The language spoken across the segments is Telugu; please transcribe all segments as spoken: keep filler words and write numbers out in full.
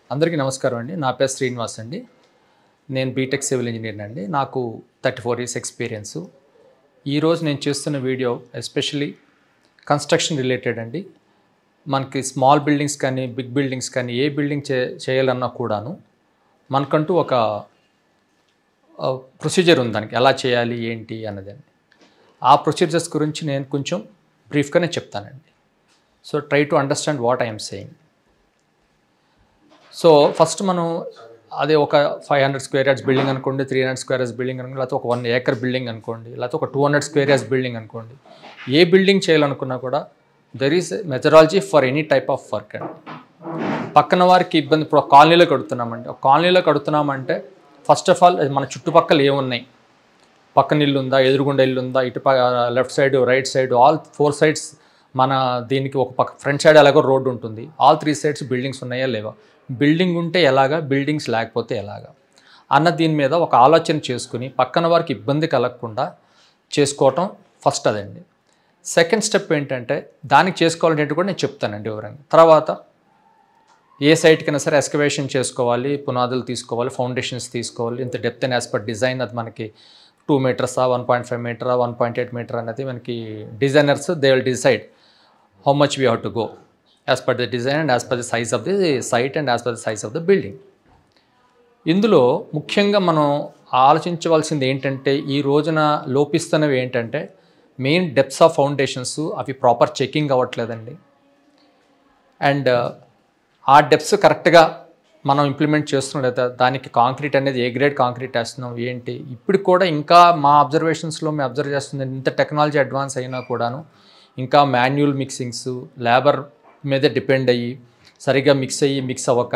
అందరికీ నమస్కారం అండి. నా పేరు శ్రీనివాస్ అండి. నేను బీటెక్ సివిల్ ఇంజనీర్ అండి. నాకు థర్టీ ఫోర్ ఇయర్స్ ఎక్స్పీరియన్స్. ఈరోజు నేను చేస్తున్న వీడియో ఎస్పెషలీ కన్స్ట్రక్షన్ రిలేటెడ్ అండి. మనకి స్మాల్ బిల్డింగ్స్ కానీ బిగ్ బిల్డింగ్స్ కానీ ఏ బిల్డింగ్ చే చేయాలన్నా కూడాను మనకంటూ ఒక ప్రొసీజర్ ఉంది. దానికి ఎలా చేయాలి ఏంటి అన్నదండి. ఆ ప్రొసీజర్స్ గురించి నేను కొంచెం బ్రీఫ్గానే చెప్తానండి. So try to understand what I'm saying. So first మనం అదే ఒక five hundred square yards building అనుకోండి, three hundred square yards building అనుకోండి, లేకపోతే ఒక వన్ ఏకర్ బిల్డింగ్ అనుకోండి, లేకపోతే ఒక two hundred square yards building అనుకోండి. ఏ బిల్డింగ్ చేయాలనుకున్నా కూడా there is methodology for any type of work అండి. పక్కన వారికి ఇబ్బంది, ఇప్పుడు ఒక కాలనీలో కడుతున్నామండి. ఒక కాలనీలో కడుతున్నామంటే ఫస్ట్ ఆఫ్ ఆల్ మన చుట్టుపక్కల ఏమున్నాయి, పక్కన ఇల్లు ఉందా, ఎదురుగుండా ఇల్లు ఉందా, ఇటు left side right side all four sides మన దీనికి ఒక పక్క ఫ్రంట్ సైడ్ ఎలాగో రోడ్డు ఉంటుంది, ఆల్ త్రీ సైడ్స్ బిల్డింగ్స్ ఉన్నాయా లేవా, బిల్డింగ్ ఉంటే ఎలాగా, బిల్డింగ్స్ లేకపోతే ఎలాగా అన్న దీని మీద ఒక ఆలోచన చేసుకుని పక్కన వారికి ఇబ్బంది కలగకుండా చేసుకోవటం ఫస్ట్ అదండి. సెకండ్ స్టెప్ ఏంటంటే దానికి చేసుకోవాలంటే కూడా నేను చెప్తానండి వివరంగా. తర్వాత ఏ సైట్కైనా సరే ఎక్స్కవేషన్ చేసుకోవాలి, పునాదులు తీసుకోవాలి, ఫౌండేషన్స్ తీసుకోవాలి, ఇంత depth and as per design అది మనకి టూ మీటర్సా వన్ పాయింట్ ఫైవ్ మీటరా వన్ పాయింట్ ఎయిట్ మీటర్ అనేది మనకి designers they will decide how much we have to go as per the design and as per the size of the site and as per the size of the building. ఇందులో ముఖ్యంగా మనం ఆలోచించవలసింది ఏంటంటే ఈ రోజున లోపిస్తున్నవి ఏంటంటే మెయిన్ డెప్త్స్ ఆఫ్ ఫౌండేషన్స్ అవి ప్రాపర్ చెకింగ్ అవ్వట్లేదండి. అండ్ ఆ డెప్త్స్ కరెక్ట్గా మనం ఇంప్లిమెంట్ చేస్తున్నాం లేదా, దానికి కాంక్రీట్ అనేది ఏ గ్రేడ్ కాంక్రీట్ వేస్తున్నాం ఏంటి. ఇప్పుడు కూడా ఇంకా మా అబ్జర్వేషన్స్లో మేము అబ్జర్వ్ చేస్తుంది ఇంత టెక్నాలజీ అడ్వాన్స్ అయినా కూడాను ఇంకా మాన్యువల్ మిక్సింగ్స్ లేబర్ మీద డిపెండ్ అయ్యి సరిగ్గా మిక్స్ అయ్యి మిక్స్ అవ్వక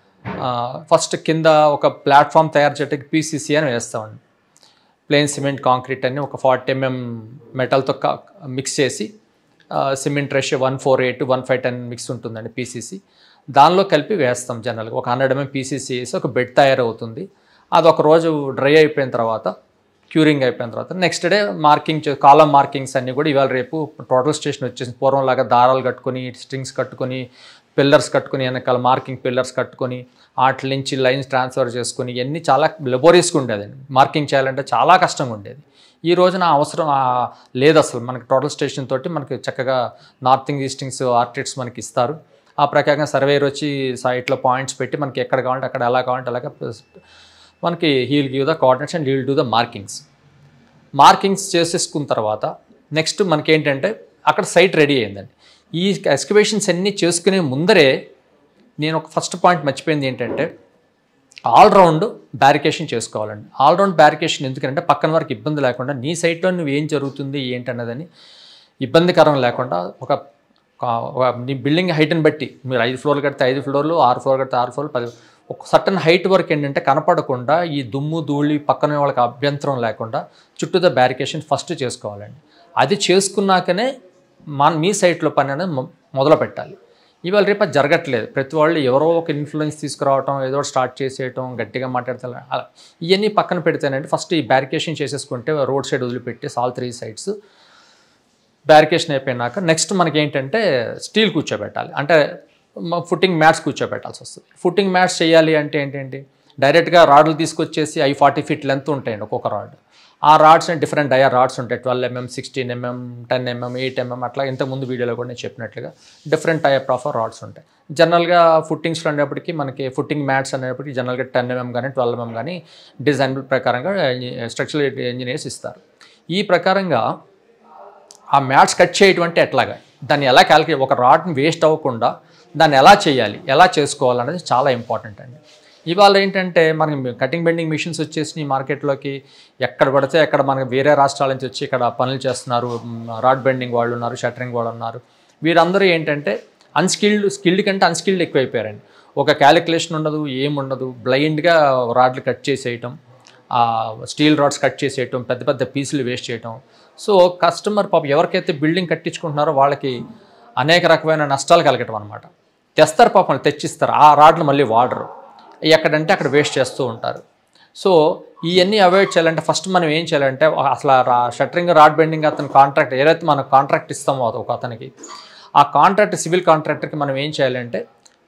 ఫస్ట్ కింద ఒక ప్లాట్ఫామ్ తయారు చేయడానికి పీసీసీ అని వేస్తామండి. ప్లెయిన్ సిమెంట్ కాంక్రీట్ అని ఒక ఫార్టీ ఎంఎం మెటల్తో మిక్స్ చేసి cement ratio one four eight one five ten mix ఉంటుందండి పీసీసీ. దానిలో కలిపి వేస్తాం జనరల్గా. ఒక హండ్రెడ్ ఎంఎం పీసీసీ వేసి ఒక బెడ్ తయారవుతుంది. అది ఒక రోజు డ్రై అయిపోయిన తర్వాత క్యూరింగ్ అయిపోయిన తర్వాత నెక్స్ట్ డే మార్కింగ్ చే కాలం మార్కింగ్స్ అన్నీ కూడా ఇవాళ రేపు టోటల్ స్టేషన్ వచ్చేసి పూర్వంలాగా దారాలు కట్టుకొని స్ట్రింగ్స్ కట్టుకొని పిల్లర్స్ కట్టుకొని వెనకాల మార్కింగ్ పిల్లర్స్ కట్టుకొని వాటి నుంచి లైన్స్ ట్రాన్స్ఫర్ చేసుకొని ఇవన్నీ చాలా లెబోరియస్గా ఉండేదండి. మార్కింగ్ చేయాలంటే చాలా కష్టంగా ఉండేది. ఈ రోజున అవసరం లేదు అసలు. మనకి టోటల్ స్టేషన్ తోటి మనకి చక్కగా నార్థింగ్ ఈస్టింగ్స్ ఆర్కిటెక్ట్స్ మనకి ఇస్తారు. ఆ ప్రకారంగా సర్వేయర్ వచ్చి సైట్లో పాయింట్స్ పెట్టి మనకి ఎక్కడ కావాలంటే అక్కడ ఎలా కావాలంటే అలాగా మనకి he'll give the coordinates and he'll do the markings. Markings చేసేసుకున్న తర్వాత నెక్స్ట్ మనకి ఏంటంటే అక్కడ సైట్ రెడీ అయిందండి. ఈ ఎక్స్కవేషన్స్ అన్నీ చేసుకునే ముందరే నేను ఒక ఫస్ట్ పాయింట్ మర్చిపోయింది ఏంటంటే ఆల్రౌండ్ బ్యారికేషన్ చేసుకోవాలండి. ఆల్రౌండ్ బ్యారికేషన్ ఎందుకంటే పక్కన వరకు ఇబ్బంది లేకుండా నీ సైట్లో నువ్వు ఏం జరుగుతుంది ఏంటన్నదని ఇబ్బందికరం లేకుండా ఒక నీ బిల్డింగ్ హైట్ని బట్టి మీరు ఐదు ఫ్లోర్లు కడితే ఐదు ఫ్లోర్లు, ఆరు ఫ్లోర్ కడితే ఆరు ఫ్లోర్లు, పది ఒక సర్టన్ హైట్ వరకు ఏంటంటే కనపడకుండా ఈ దుమ్ము ధూళి పక్కన వాళ్ళకి అభ్యంతరం లేకుండా చుట్టూతో బ్యారికేషన్ ఫస్ట్ చేసుకోవాలండి. అది చేసుకున్నాకనే మన మీ సైట్లో పని అనేది మొదలు పెట్టాలి. ఇవాళ రేపు అది జరగట్లేదు. ప్రతి వాళ్ళు ఎవరో ఒక ఇన్ఫ్లుయెన్స్ తీసుకురావటం, ఏదో స్టార్ట్ చేసేయటం, గట్టిగా మాట్లాడతాం, అలా ఇవన్నీ పక్కన పెడితేనండి ఫస్ట్ ఈ బ్యారికేషన్ చేసేసుకుంటే రోడ్ సైడ్ వదిలిపెట్టి ఆల్ త్రీ సైడ్స్ బ్యారికేషన్ అయిపోయినాక నెక్స్ట్ మనకి ఏంటంటే స్టీల్ కూర్చోబెట్టాలి. అంటే ఫుట్టింగ్ మ్యాట్స్ కూర్చోబెట్టాల్సి వస్తుంది. ఫుట్టింగ్ మ్యాట్స్ చేయాలి అంటే ఏంటంటే డైరెక్ట్గా రాడ్లు తీసుకొచ్చేసి అవి ఫార్టీ ఫీట్ లెంత్ ఉంటాయండి ఒక్కొక్క రాడ్. ఆ రాడ్స్ డిఫరెంట్ డయా రాడ్స్ ఉంటాయి. Twelve mm, sixteen mm, ten mm, eight mm అట్లా ఇంతకుముందు వీడియోలో కూడా నేను చెప్పినట్లుగా డిఫరెంట్ టైప్ ఆఫ్ రాడ్స్ ఉంటాయి. జనరల్గా ఫుట్టింగ్స్లో అనేప్పటికీ మనకి ఫుట్టింగ్ మ్యాట్స్ అనేప్పటికీ జనరల్గా టెన్ ఎంఎం కానీ ట్వెల్వ్ ఎంఎం కానీ డిజైన్ ప్రకారంగా స్ట్రక్చరల్ ఇంజనీర్స్ ఇస్తారు. ఈ ప్రకారంగా ఆ మ్యాట్స్ కట్ చేయటం అంటే ఎట్లాగా, దాన్ని ఎలా క్యాలిక్యులేట్, ఒక రాడ్ని వేస్ట్ అవ్వకుండా దాన్ని ఎలా చేయాలి, ఎలా చేసుకోవాలనేది చాలా ఇంపార్టెంట్ అండి. ఇవాళ ఏంటంటే మనకి కటింగ్ బెండింగ్ మిషన్స్ వచ్చేసి మార్కెట్లోకి ఎక్కడ పడితే అక్కడ మనకి వేరే రాష్ట్రాల నుంచి వచ్చి ఇక్కడ పనులు చేస్తున్నారు. రాడ్ బెండింగ్ వాళ్ళు ఉన్నారు, షట్టరింగ్ వాళ్ళు ఉన్నారు. వీరందరూ ఏంటంటే అన్స్కిల్డ్, స్కిల్డ్ కంటే అన్స్కిల్డ్ ఎక్కువైపోయారండి. ఒక క్యాలిక్యులేషన్ ఉండదు, ఏముండదు, బ్లైండ్గా రాడ్లు కట్ చేసేయటం, స్టీల్ రాడ్స్ కట్ చేసేయటం, పెద్ద పెద్ద పీసులు వేస్ట్ చేయటం. సో కస్టమర్ పాప ఎవరికైతే బిల్డింగ్ కట్టించుకుంటున్నారో వాళ్ళకి అనేక రకమైన నష్టాలు కలగటం అనమాట. తెస్తారు పాపం, తెచ్చిస్తారు, ఆ రాడ్లు మళ్ళీ వాడరు, ఎక్కడంటే అక్కడ వేస్ట్ చేస్తూ ఉంటారు. సో ఇవన్నీ అవాయిడ్ చేయాలంటే ఫస్ట్ మనం ఏం చేయాలంటే అసలు షట్టరింగ్ రాడ్ బెండింగ్ అతను కాంట్రాక్ట్ ఏదైతే మనం కాంట్రాక్ట్ ఇస్తామో ఒక అతనికి, ఆ కాంట్రాక్ట్ సివిల్ కాంట్రాక్టర్కి మనం ఏం చేయాలంటే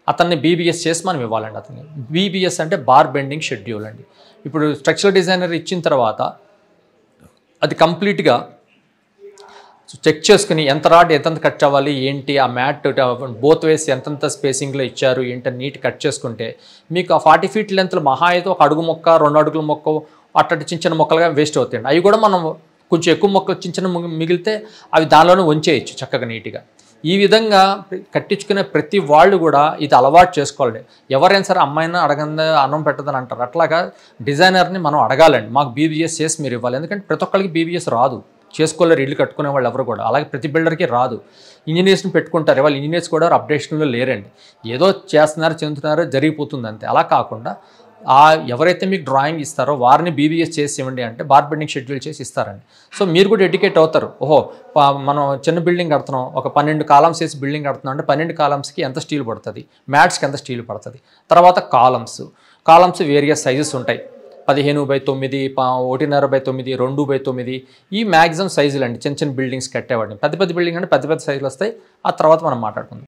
అతన్ని బీబీఎస్ చేసి మనం ఇవ్వాలండి. అతన్ని బీబీఎస్ అంటే బార్ బెండింగ్ షెడ్యూల్ అండి. ఇప్పుడు స్ట్రక్చరల్ డిజైనర్ ఇచ్చిన తర్వాత అది కంప్లీట్గా చెక్ చేసుకుని ఎంత రాడ్ ఎంతెంత కట్ అవ్వాలి ఏంటి, ఆ మ్యాట్ బోత్ వేస్ ఎంతెంత స్పేసింగ్లో ఇచ్చారు ఏంటి నీట్ కట్ చేసుకుంటే మీకు ఆ ఫార్టీ ఫీట్ లెంత్లో మహా అయితే ఒక అడుగు మొక్క రెండు అడుగుల మొక్క అట్టటి చిన్న చిన్న మొక్కలుగా వేస్ట్ అవుతాయండి. అవి కూడా మనం కొంచెం ఎక్కువ మొక్కలు చిన్న చిన్న మిగిలితే అవి దానిలోనే వంచేయచ్చు చక్కగా నీట్గా. ఈ విధంగా కట్టించుకునే ప్రతి వాళ్ళు కూడా ఇది అలవాటు చేసుకోవాలి. ఎవరైనా సరే అమ్మాయినా అడగందా అన్నం పెట్టదని అంటారు. అట్లాగా డిజైనర్ని మనం అడగాలండి, మాకు బీబీఎస్ చేసి మీరు ఇవ్వాలి. ఎందుకంటే ప్రతి ఒక్కరికి బీబీఎస్ రాదు, చేసుకోలేరు, ఇల్లు కట్టుకునే వాళ్ళు ఎవరు కూడా. అలాగే ప్రతి బిల్డర్కి రాదు. ఇంజనీర్స్ని పెట్టుకుంటారు, వాళ్ళు ఇంజనీర్స్ కూడా అప్డేషన్లో లేరండి, ఏదో చేస్తున్నారు చెందుతున్నారు జరిగిపోతుంది అంతే. అలా కాకుండా ఆ ఎవరైతే మీకు డ్రాయింగ్ ఇస్తారో వారిని బీబీఎస్ చేసి ఇవ్వండి అంటే బార్ బెండింగ్ షెడ్యూల్ చేసి ఇస్తారండి. సో మీరు కూడా ఎడ్యుకేట్ అవుతారు. ఓహో మనం చిన్న బిల్డింగ్ కడుతున్నాం, ఒక పన్నెండు కాలమ్స్ వేసి బిల్డింగ్ కడుతున్నాం అంటే పన్నెండు కాలమ్స్కి ఎంత స్టీల్ పడుతుంది, మ్యాట్స్కి ఎంత స్టీల్ పడుతుంది. తర్వాత కాలమ్స్ కాలమ్స్ వేరియస్ సైజెస్ ఉంటాయి, పదిహేను బై తొమ్మిది, ఒకటిన్నర బై తొమ్మిది, రెండు బై తొమ్మిది, ఈ మ్యాక్సిమం సైజులు అండి చిన్న చిన్న బిల్డింగ్స్ కట్టేవాడిని. పెద్ద పెద్ద బిల్డింగ్ అంటే పెద్ద పెద్ద సైజులు వస్తాయి, ఆ తర్వాత మనం మాట్లాడుకుందాం.